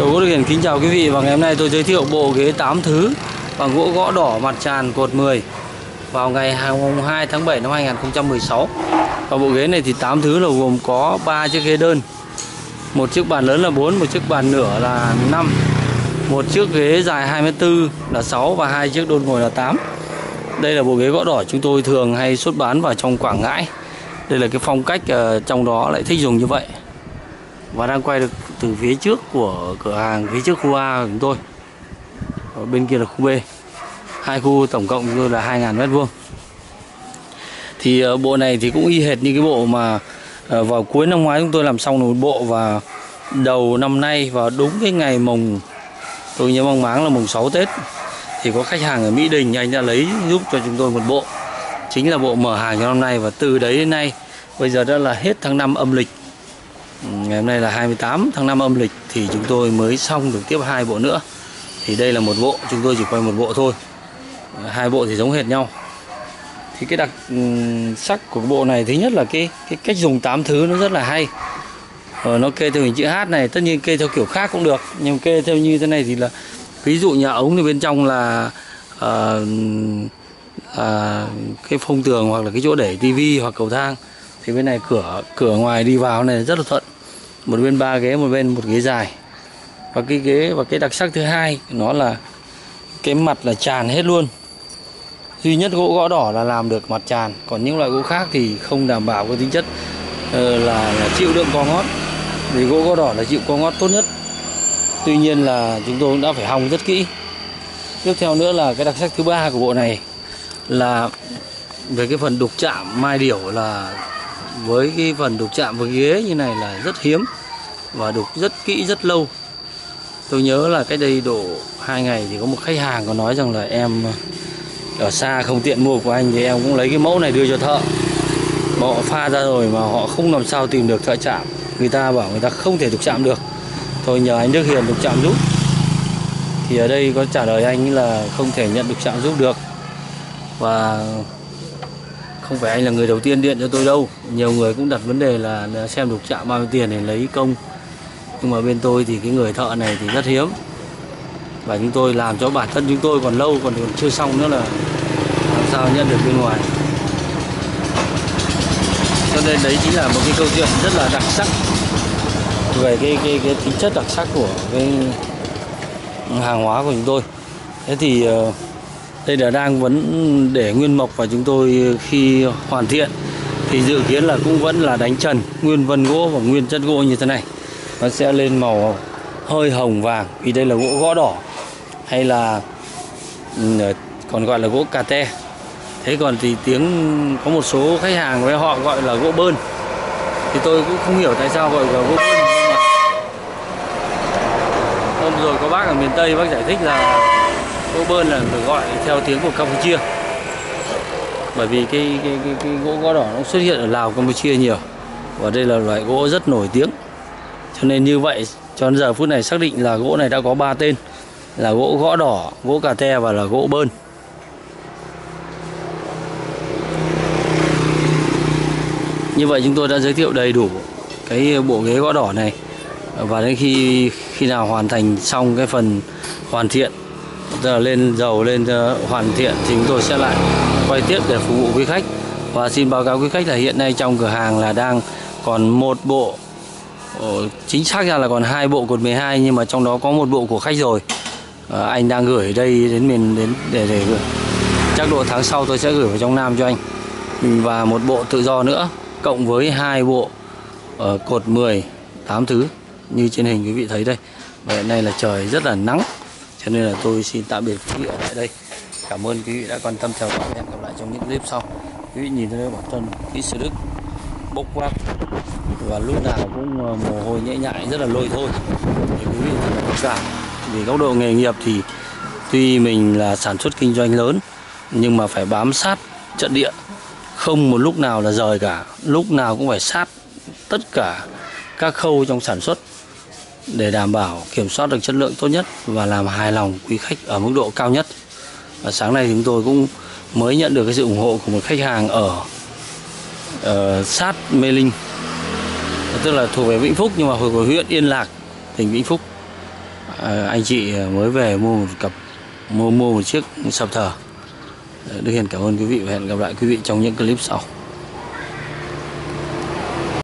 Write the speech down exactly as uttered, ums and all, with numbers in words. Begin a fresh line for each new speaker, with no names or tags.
Tôi Gỗ Đức Hiển kính chào quý vị, và ngày hôm nay tôi giới thiệu bộ ghế tám thứ bằng gỗ gõ đỏ mặt tràn cột mười vào ngày hai tháng bảy năm hai nghìn không trăm mười sáu. Và bộ ghế này thì tám thứ là gồm có ba chiếc ghế đơn, một chiếc bàn lớn là bốn, một chiếc bàn nửa là năm, một chiếc ghế dài hai mét tư là sáu và hai chiếc đôn ngồi là tám. Đây là bộ ghế gõ đỏ chúng tôi thường hay xuất bán vào trong Quảng Ngãi. Đây là cái phong cách uh, trong đó lại thích dùng như vậy. Và đang quay được từ phía trước của cửa hàng, phía trước khu A của chúng tôi. Ở bên kia là khu B. Hai khu tổng cộng chúng tôi là hai nghìn mét vuông. Thì uh, bộ này thì cũng y hệt như cái bộ mà uh, vào cuối năm ngoái chúng tôi làm xong một bộ, và đầu năm nay vào đúng cái ngày mùng, tôi nhớ mang máng là mùng sáu Tết, thì có khách hàng ở Mỹ Đình, anh đã lấy giúp cho chúng tôi một bộ, chính là bộ mở hàng cho năm nay. Và từ đấy đến nay, bây giờ đã là hết tháng năm âm lịch, ngày hôm nay là hai mươi tám tháng năm âm lịch, thì chúng tôi mới xong được tiếp hai bộ nữa. Thì đây là một bộ, chúng tôi chỉ quay một bộ thôi, hai bộ thì giống hệt nhau. Thì cái đặc sắc của bộ này, thứ nhất là cái cái cách dùng tám thứ nó rất là hay. Ờ, nó kê theo hình chữ H này, tất nhiên kê theo kiểu khác cũng được, nhưng kê theo như thế này thì là ví dụ nhà ống thì bên trong là uh, uh, cái phông tường hoặc là cái chỗ để tivi hoặc cầu thang, thì bên này cửa cửa ngoài đi vào này rất là thuận. Một bên ba ghế, một bên một ghế dài. Và cái ghế và cái đặc sắc thứ hai nó là cái mặt là tràn hết luôn. Duy nhất gỗ gõ đỏ là làm được mặt tràn, còn những loại gỗ khác thì không đảm bảo cái tính chất uh, là, là chịu đựng co ngót. Vì gỗ gõ đỏ là chịu co ngót tốt nhất. Tuy nhiên là chúng tôi cũng đã phải hong rất kỹ. Tiếp theo nữa là cái đặc sắc thứ ba của bộ này là về cái phần đục chạm mai điểu, là với cái phần đục chạm với ghế như này là rất hiếm và đục rất kỹ, rất lâu. Tôi nhớ là cách đây độ hai ngày thì có một khách hàng có nói rằng là em ở xa không tiện mua của anh, thì em cũng lấy cái mẫu này đưa cho thợ. Mà họ pha ra rồi mà họ không làm sao tìm được thợ chạm. Người ta bảo người ta không thể đục chạm được. Thôi nhờ anh Đức Hiển đục chạm giúp. Thì ở đây có trả lời anh là không thể nhận đục chạm giúp được. Và không phải anh là người đầu tiên điện cho tôi đâu. Nhiều người cũng đặt vấn đề là xem đục chạm bao nhiêu tiền để lấy công. Nhưng mà bên tôi thì cái người thợ này thì rất hiếm. Và chúng tôi làm cho bản thân chúng tôi còn lâu, còn chưa xong nữa, là làm sao nhận được bên ngoài. Cho nên đấy chính là một cái câu chuyện rất là đặc sắc về cái cái cái tính chất đặc sắc của cái hàng hóa của chúng tôi. Thế thì đây là đang vẫn để nguyên mộc, và chúng tôi khi hoàn thiện thì dự kiến là cũng vẫn là đánh trần nguyên vân gỗ và nguyên chất gỗ như thế này. Nó sẽ lên màu hơi hồng vàng, vì đây là gỗ gõ đỏ, hay là còn gọi là gỗ cà te. Thế còn thì tiếng có một số khách hàng với họ gọi là gỗ bơn, thì tôi cũng không hiểu tại sao gọi là gỗ bơn. Hôm rồi có bác ở miền Tây, bác giải thích là gỗ bơn là được gọi theo tiếng của Campuchia, bởi vì cái cái, cái, cái gỗ gõ đỏ nó xuất hiện ở Lào, Campuchia nhiều, và đây là loại gỗ rất nổi tiếng. Cho nên như vậy, cho đến giờ phút này xác định là gỗ này đã có ba tên, là gỗ gõ đỏ, gỗ cà te và là gỗ bơn. Như vậy chúng tôi đã giới thiệu đầy đủ cái bộ ghế gõ đỏ này. Và đến khi khi nào hoàn thành xong cái phần hoàn thiện, tức là lên dầu, lên uh, hoàn thiện, thì chúng tôi sẽ lại quay tiếp để phục vụ quý khách. Và xin báo cáo quý khách là hiện nay trong cửa hàng là đang còn một bộ, uh, chính xác ra là còn hai bộ cột mười hai, nhưng mà trong đó có một bộ của khách rồi. Uh, anh đang gửi đây đến miền đến để để gửi. Chắc độ tháng sau tôi sẽ gửi vào trong Nam cho anh. Và một bộ tự do nữa, cộng với hai bộ uh, cột mười tám thứ như trên hình quý vị thấy đây. Và hiện nay là trời rất là nắng, cho nên là tôi xin tạm biệt quý vị ở lại đây. Cảm ơn quý vị đã quan tâm theo dõi. Hẹn gặp lại trong những clip sau. Quý vị nhìn thấy đây, bản thân kỹ sư Đức bốc vác và lúc nào cũng mồ hôi nhễ nhại, rất là lôi thôi. Thì quý vị thật là thông cảm. Vì góc độ nghề nghiệp thì tuy mình là sản xuất kinh doanh lớn, nhưng mà phải bám sát trận địa, không một lúc nào là rời cả, lúc nào cũng phải sát tất cả các khâu trong sản xuất để đảm bảo kiểm soát được chất lượng tốt nhất và làm hài lòng quý khách ở mức độ cao nhất. Và sáng nay chúng tôi cũng mới nhận được cái sự ủng hộ của một khách hàng ở uh, sát Mê Linh, tức là thuộc về Vĩnh Phúc nhưng mà thuộc về huyện Yên Lạc, tỉnh Vĩnh Phúc. à, anh chị mới về mua một cặp mua mua một chiếc sập thở. Đức Hiền cảm ơn quý vị và hẹn gặp lại quý vị trong những clip sau.